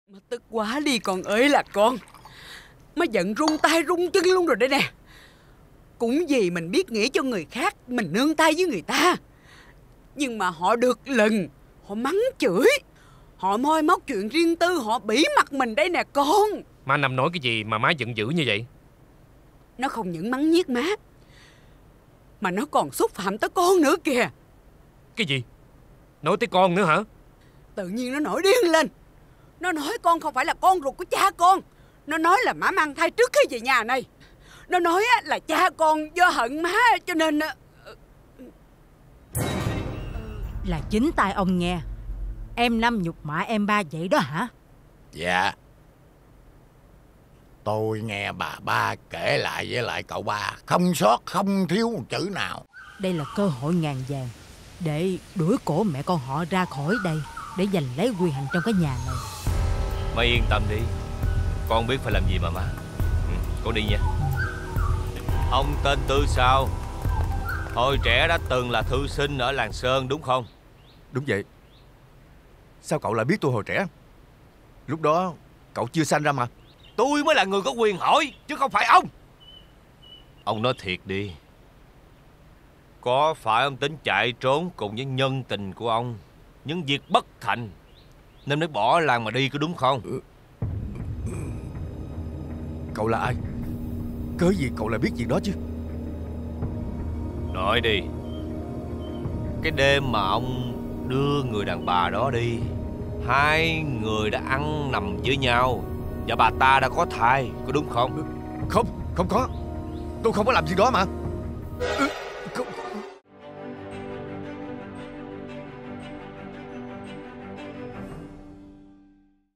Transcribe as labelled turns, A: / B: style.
A: Má tức quá đi con ơi là con. Má giận run tay run chân luôn rồi đây nè. Cũng vì mình biết nghĩ cho người khác, mình nương tay với người ta. Nhưng mà họ được lần, họ mắng chửi, họ moi móc chuyện riêng tư, họ bỉ mặt mình đây nè con.
B: Má Năm nói cái gì mà má giận dữ như vậy?
A: Nó không những mắng nhiếc má, mà nó còn xúc phạm tới con nữa kìa.
B: Cái gì? Nói tới con nữa hả?
A: Tự nhiên nó nổi điên lên. Nó nói con không phải là con ruột của cha con. Nó nói là má mang thai trước khi về nhà này. Nó nói là cha con do hận má cho nên...
C: Là chính tai ông nghe em Năm nhục mạ em ba vậy đó hả?
D: Dạ. Tôi nghe bà ba kể lại với lại cậu ba, không sót không thiếu một chữ nào.
C: Đây là cơ hội ngàn vàng để đuổi cổ mẹ con họ ra khỏi đây, để giành lấy quyền hành trong cái nhà này.
E: Má yên tâm đi, con biết phải làm gì mà má. Con đi nha. Ông tên Tư sao? Hồi trẻ đã từng là thư sinh ở làng Sơn đúng không?
F: Đúng vậy. Sao cậu lại biết tôi hồi trẻ? Lúc đó cậu chưa sanh ra mà.
E: Tôi mới là người có quyền hỏi, chứ không phải ông. Ông nói thiệt đi, có phải ông tính chạy trốn cùng với nhân tình của ông, những việc bất thành, nên mới bỏ làng mà đi có đúng không?
F: Cậu là ai? Cớ gì cậu lại biết chuyện đó chứ?
E: Nói đi. Cái đêm mà ông đưa người đàn bà đó đi, hai người đã ăn nằm với nhau, và bà ta đã có thai, có đúng không?
F: Không, không có. Tôi không có làm gì đó mà.